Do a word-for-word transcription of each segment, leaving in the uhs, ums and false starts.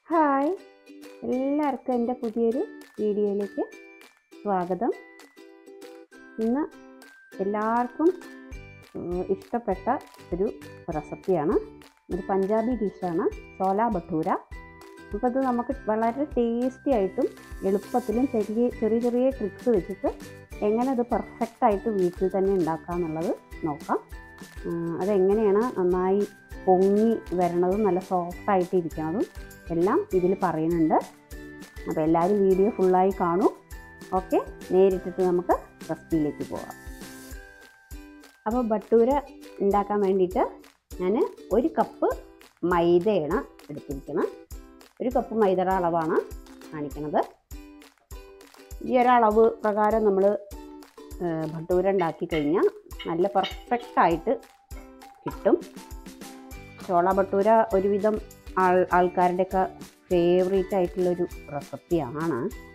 Hi, എല്ലാവർക്കും എൻ്റെ പുതിയൊരു വീഡിയോയിലേക്ക് സ്വാഗതം. ഇന്ന് എല്ലാവർക്കും ഇഷ്ടപ്പെട്ട ഒരു റെസിപ്പിയാണ്. ഒരു പഞ്ചാബി ഡിഷാണ് ചോല ഭട്ടൂര. അപ്പോൾ അത് നമുക്ക് വളരെ ടേസ്റ്റി ആയിട്ടും എളുപ്പത്തിലും ചെറിയ ചെറിയ ചെറിയ ട്രിക്സ് വെച്ചിട്ട് എങ്ങനെ അത് പെർഫെക്റ്റായിട്ട് വീട്ടിൽ തന്നെ ഉണ്ടാക്കുക എന്നുള്ളത് നോക്കാം. അതെങ്ങനെയാണ് നന്നായി പൊങ്ങി വരണതും നല്ല സോഫ്റ്റായിട്ട് ഇരിക്കണതും എല്ലാം ഇതിൽ പറയുന്നുണ്ട്. അപ്പോൾ എല്ലാവരും വീഡിയോ ഫുള്ളായി കാണൂ. ഓക്കെ, നേരിട്ടിട്ട് നമുക്ക് റെസിപ്പിയിലേക്ക് പോകാം. അപ്പോൾ ഭട്ടൂര ഉണ്ടാക്കാൻ വേണ്ടിയിട്ട് ഞാൻ ഒരു കപ്പ് മൈദയാണ് എടുത്തിരിക്കുന്നത്. ഒരു കപ്പ് മൈദയുടെ അളവാണ് കാണിക്കുന്നത്. ഈ ഒരളവ് പ്രകാരം നമ്മൾ ഭട്ടൂര ഉണ്ടാക്കി കഴിഞ്ഞാൽ നല്ല പെർഫെക്റ്റായിട്ട് കിട്ടും. ചോള ഭട്ടൂര ഒരുവിധം ആൾ ആൾക്കാരുടെയൊക്കെ ഫേവറേറ്റ് ആയിട്ടുള്ളൊരു റെസിപ്പിയാണ്.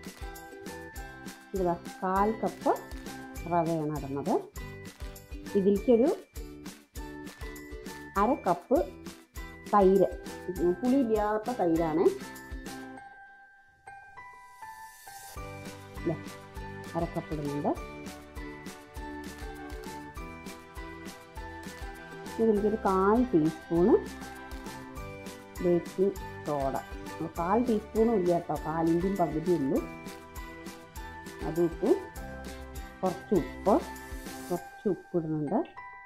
ഇതാ കാൽ കപ്പ് റവയാണ് ഇടുന്നത്. ഇതിലേക്കൊരു അര കപ്പ് തൈര്, പുളിയില്ലാത്ത തൈരാണ്. അര കപ്പ് ഇടുന്നുണ്ട്. ഇതിലേക്കൊരു കാൽ ടീസ്പൂണ് ബേക്കിംഗ് സോഡ. കാൽ ടീസ്പൂണും ഇല്ല കേട്ടോ, കാലിൻ്റെയും പകുതി ഉള്ളൂ. അതിട്ട് കുറച്ച് ഉപ്പ് കുറച്ച് ഉപ്പ് ഇടുന്നുണ്ട്.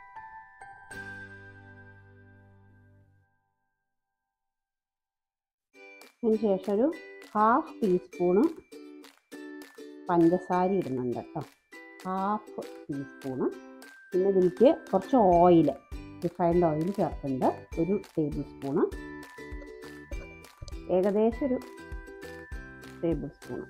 അതിന് ശേഷം ഒരു ഹാഫ് ടീസ്പൂണ് പഞ്ചസാര ഇടുന്നുണ്ട് കേട്ടോ, ഹാഫ് ടീസ്പൂണ്. പിന്നെ ഇതിലേക്ക് കുറച്ച് ഓയിൽ, റിഫൈൻഡ് ഓയിൽ ചേർക്കുന്നുണ്ട്, ഒരു ടേബിൾ സ്പൂണ്, ഏകദേശം ഒരു ടേബിൾ സ്പൂണ്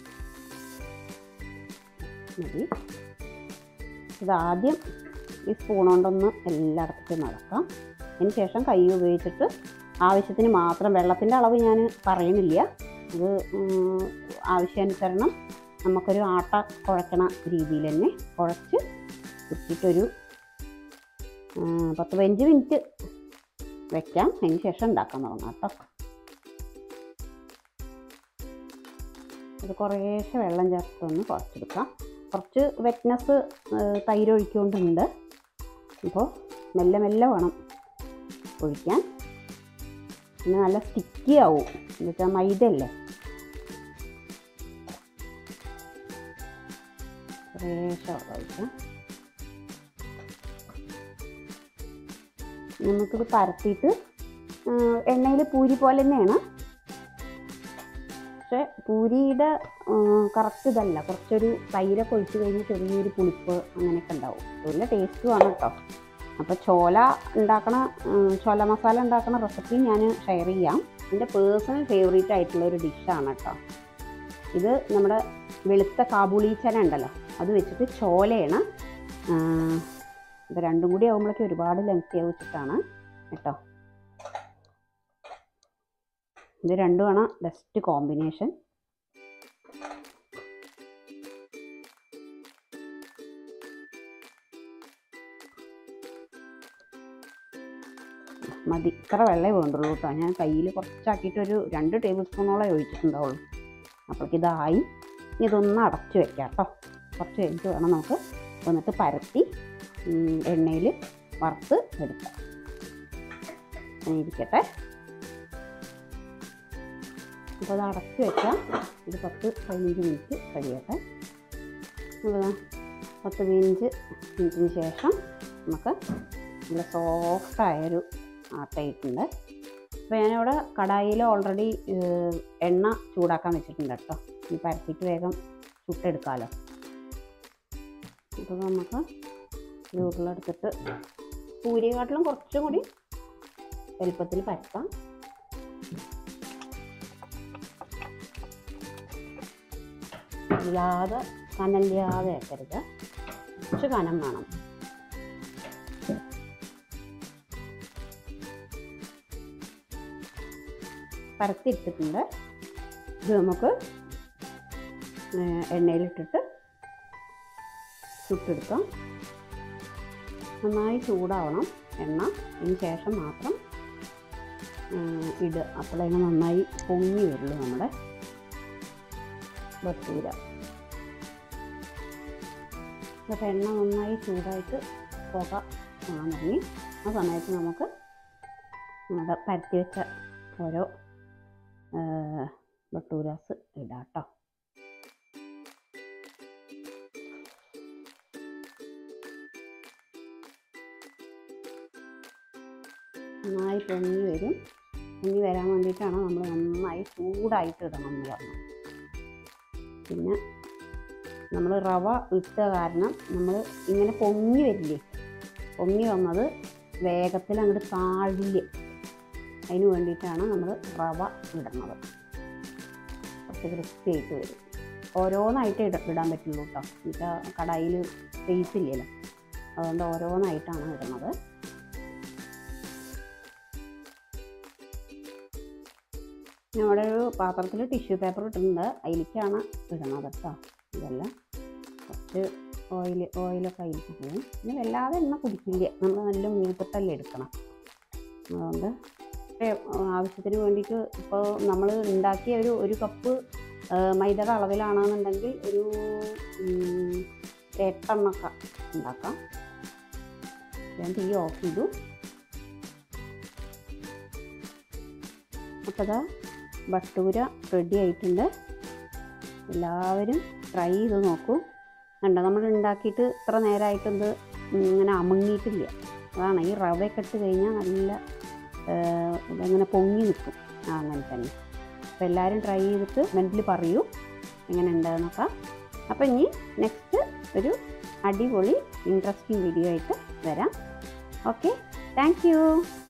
മതി. ഇതാദ്യം ഈ സ്പൂൺ കൊണ്ടൊന്ന് എല്ലായിടത്തും നടക്കാം. അതിന് ശേഷം കൈ ഉപയോഗിച്ചിട്ട് ആവശ്യത്തിന് മാത്രം, വെള്ളത്തിൻ്റെ അളവ് ഞാൻ പറയുന്നില്ല, ഇത് ആവശ്യാനുസരണം നമുക്കൊരു ആട്ട കുഴക്കണ രീതിയിൽ തന്നെ കുഴച്ച് ഇട്ടിട്ടൊരു പത്ത് പതിനഞ്ച് മിനിറ്റ് വയ്ക്കാം. അതിന് ശേഷം ഉണ്ടാക്കാൻ തുടങ്ങാം കേട്ടോ. അത് കുറേശ്ശെ വെള്ളം ചേർത്തൊന്ന് കുഴച്ചെടുക്കാം. കുറച്ച് വെറ്റ്നസ് തൈര് ഒഴിക്കൊണ്ടുണ്ട്. അപ്പോൾ മെല്ലെ മെല്ലെ വേണം ഒഴിക്കാൻ. പിന്നെ നല്ല സ്റ്റിക്കി ആവും, എന്ന് വെച്ചാൽ മൈദയല്ലേ. കുറേശ്ശെ ഒഴിക്കാം. നമുക്കിത് പരത്തിയിട്ട് എണ്ണയിൽ പൂരി പോലെ തന്നെയാണ്, പക്ഷെ പൂരിയുടെ കറക്റ്റ് ഇതല്ല. കുറച്ചൊരു തൈരൊക്കെ ഒഴിച്ച് കഴിഞ്ഞ് ചെറിയൊരു പുളിപ്പ് അങ്ങനെയൊക്കെ ഉണ്ടാവും. നല്ല ടേസ്റ്റുമാണ് കേട്ടോ. അപ്പോൾ ചോല ഉണ്ടാക്കണ ചോല മസാല ഉണ്ടാക്കണ റെസിപ്പി ഞാൻ ഷെയർ ചെയ്യാം. എൻ്റെ പേഴ്സണൽ ഫേവറേറ്റ് ആയിട്ടുള്ള ഒരു ഡിഷാണ് കേട്ടോ ഇത്. നമ്മുടെ വെളുത്ത കാബൂളി ചന ഉണ്ടല്ലോ, അത് വെച്ചിട്ട് ചോലയാണ്. ഇത് രണ്ടും കൂടി ആകുമ്പോഴേക്കും ഒരുപാട് ലെങ്തി വെച്ചിട്ടാണ് കേട്ടോ. ഇത് രണ്ടുമാണ് ബെസ്റ്റ് കോമ്പിനേഷൻ. മതി, ഇത്ര വെള്ളമേ വേണ്ടുള്ളൂ കേട്ടോ. ഞാൻ കയ്യിൽ കുറച്ചാക്കിയിട്ടൊരു രണ്ട് ടേബിൾ സ്പൂണോളം ഒഴിച്ചിട്ടുണ്ടാവുള്ളൂ. അപ്പോഴേക്ക് ഇതായി. ഇതൊന്ന് അടച്ചു വെക്കാം കേട്ടോ. കുറച്ച് കഴിഞ്ഞിട്ട് വേണം നമുക്ക് വന്നിട്ട് പരത്തി എണ്ണയിൽ വറുത്ത് എടുക്കാം. അങ്ങനെ ഇരിക്കട്ടെ. അപ്പോൾ അത് അടച്ച് വെക്കാം. ഇത് പത്ത് പതിനഞ്ച് മിനിറ്റ് കഴിയട്ടെ. അപ്പോൾ പത്ത് പതിനഞ്ച് മിനിറ്റിന് ശേഷം നമുക്ക് നല്ല സോഫ്റ്റായൊരു ആട്ടയിട്ടുണ്ട്. അപ്പോൾ ഞാനിവിടെ കടായിൽ ഓൾറെഡി എണ്ണ ചൂടാക്കാൻ വെച്ചിട്ടുണ്ട് കേട്ടോ. ഈ പരത്തിയിട്ട് വേഗം ചുട്ടെടുക്കാമല്ലോ. അപ്പോൾ നമുക്ക് ഈ ഉരുളെടുത്തിട്ട് പൂരിയെക്കാട്ടിലും കുറച്ചും കൂടി എളുപ്പത്തിൽ പരത്താം. ഇല്ലാതെ കനലില്ലാതെ ആക്കരുത്, കുറച്ച് കനം വേണം. പരത്തിയിട്ടിട്ടുണ്ട്. ഇത് നമുക്ക് എണ്ണയിലിട്ടിട്ട് ചുട്ടെടുക്കാം. നന്നായി ചൂടാവണം എണ്ണ. അതിന് ശേഷം മാത്രം ഇടുക. അപ്പോഴതിന് നന്നായി പൊങ്ങി വരുള്ളൂ നമ്മുടെ ഭട്ടൂര. അപ്പോൾ എണ്ണ നന്നായി ചൂടായിട്ട് പുക കാണാൻ തുടങ്ങി. ആ സമയത്ത് നമുക്ക് നമ്മുടെ പരത്തി വെച്ച ഓരോ ഭട്ടൂരാസ് ഇടാം കേട്ടോ. നന്നായി പൊങ്ങി വരും. പൊങ്ങി വരാൻ വേണ്ടിയിട്ടാണ് നമ്മൾ നന്നായി ചൂടായിട്ട് ഇടണം എന്ന് പറഞ്ഞത്. പിന്നെ നമ്മൾ റവ ഇട്ട കാരണം നമ്മൾ ഇങ്ങനെ പൊങ്ങി വരില്ലേ, പൊങ്ങി വന്നത് വേഗത്തിൽ അങ്ങോട്ട് താഴില്ല. അതിന് വേണ്ടിയിട്ടാണ് നമ്മൾ റവ ഇടുന്നത്. കുറച്ച് ക്രിസ്പി ആയിട്ട് വരും. ഓരോന്നായിട്ട് ഇട ഇടാൻ പറ്റുള്ളൂ കേട്ടോ. എന്നുവെച്ചാൽ കടായിൽ സ്പേസ് ഇല്ലല്ലോ, അതുകൊണ്ട് ഓരോന്നായിട്ടാണ് ഇടുന്നത്. നമ്മുടെ ഒരു പാത്രത്തിൽ ടിഷ്യൂ പേപ്പർ ഇട്ടിട്ടുണ്ട്, അതിലേക്കാണ് ഇടുന്നത് കേട്ടോ. ഇതെല്ലാം കുറച്ച് ഓയിൽ ഓയിലൊക്കെ അതിലേക്ക് പോകും. പിന്നെ വല്ലാതെ എണ്ണ കുടിക്കില്ല, നമ്മൾ നല്ല മൂത്തിട്ടല്ലേ എടുക്കണം. അതുകൊണ്ട് ആവശ്യത്തിന് വേണ്ടിയിട്ട് ഇപ്പോൾ നമ്മൾ ഉണ്ടാക്കിയ ഒരു ഒരു കപ്പ് മൈദയുടെ അളവിലാണെന്നുണ്ടെങ്കിൽ ഒരു എട്ടെണ്ണൊക്കെ ഉണ്ടാക്കാം. ഞാൻ തീ ഓഫ് ചെയ്തു. അപ്പോൾ ഭട്ടൂര റെഡി ആയിട്ടുണ്ട്. എല്ലാവരും ട്രൈ ചെയ്ത് നോക്കൂ. കണ്ടോ, നമ്മൾ ഉണ്ടാക്കിയിട്ട് ഇത്ര നേരമായിട്ടൊന്ന് ഇങ്ങനെ അമുങ്ങിയിട്ടില്ല. അതാണ്, ഈ റവയൊക്കെ ഇട്ട് കഴിഞ്ഞാൽ നല്ല ഇങ്ങനെ പൊങ്ങി നിൽക്കും. ആ അങ്ങനെ തന്നെ. അപ്പോൾ എല്ലാവരും ട്രൈ ചെയ്തിട്ട് കമൻറ്റിൽ പറയൂ എങ്ങനെ ഉണ്ടെന്നൊക്കെ. അപ്പോൾ ഇനി നെക്സ്റ്റ് ഒരു അടിപൊളി ഇൻട്രസ്റ്റിംഗ് വീഡിയോ ആയിട്ട് വരാം. Okay, thank U.